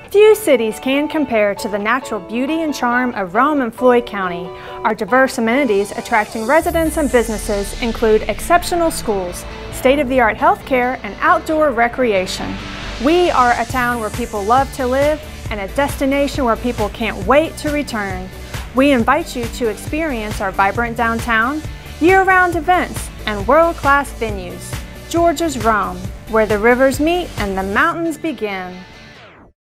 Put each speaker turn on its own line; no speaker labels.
Few cities can compare to the natural beauty and charm of Rome and Floyd County. Our diverse amenities attracting residents and businesses include exceptional schools, state-of-the-art healthcare, and outdoor recreation. We are a town where people love to live and a destination where people can't wait to return. We invite you to experience our vibrant downtown, year-round events, and world-class venues. Georgia's Rome, where the rivers meet and the mountains begin.